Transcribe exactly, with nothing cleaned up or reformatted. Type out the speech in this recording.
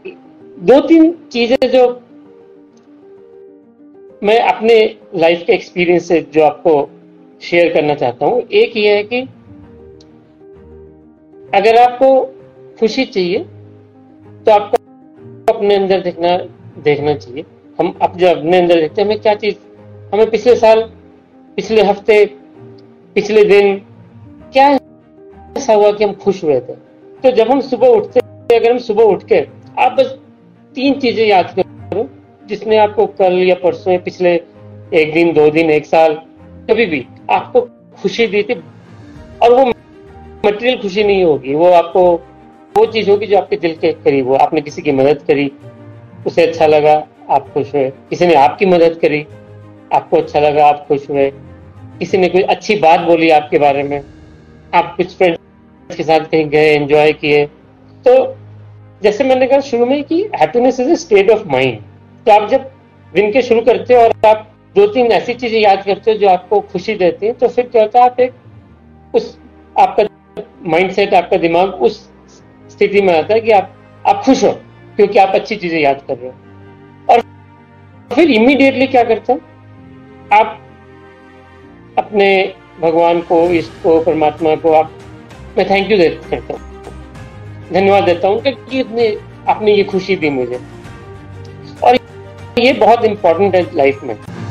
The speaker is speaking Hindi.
दो तीन चीजें जो मैं अपने लाइफ के एक्सपीरियंस से जो आपको शेयर करना चाहता हूँ। एक ये है कि अगर आपको खुशी चाहिए तो आपको अपने अंदर देखना देखना चाहिए। हम अब जब अपने अंदर देखते हैं, हमें क्या चीज, हमें पिछले साल, पिछले हफ्ते, पिछले दिन क्या ऐसा हुआ कि हम खुश हुए थे। तो जब हम सुबह उठते हैं, अगर हम सुबह उठ के आप बस तीन चीजें याद करो जिसने आपको कल या परसों या पिछले एक दिन, दो दिन, एक साल, कभी भी आपको खुशी दी थी। और वो मटेरियल खुशी नहीं होगी, वो आपको वो चीज होगी जो आपके दिल के करीब हो। आपने किसी की मदद करी, उसे अच्छा लगा, आप खुश हुए। किसी ने आपकी मदद करी, आपको अच्छा लगा, आप खुश हुए। किसी ने कोई अच्छी बात बोली आपके बारे में, आप कुछ फ्रेंड्स के साथ कहीं गए, एंजॉय किए। तो जैसे मैंने कहा शुरू में कि happiness is a state of mind. तो आप जब दिन के शुरू करते हो और आप दो तीन ऐसी चीजें याद करते हो जो आपको खुशी देती हैं, तो फिर क्या होता है, आप एक उस आपका माइंडसेट, आपका दिमाग उस स्थिति में आता है कि आप आप खुश हो, क्योंकि आप अच्छी चीजें याद कर रहे हो। और फिर इमीडिएटली क्या करते हो, आप अपने भगवान को, ईश्वर को, परमात्मा को आप मैं थैंक यू करता हूँ, धन्यवाद देता हूँ कि इतने आपने ये खुशी दी मुझे। और ये बहुत इंपॉर्टेंट है लाइफ में।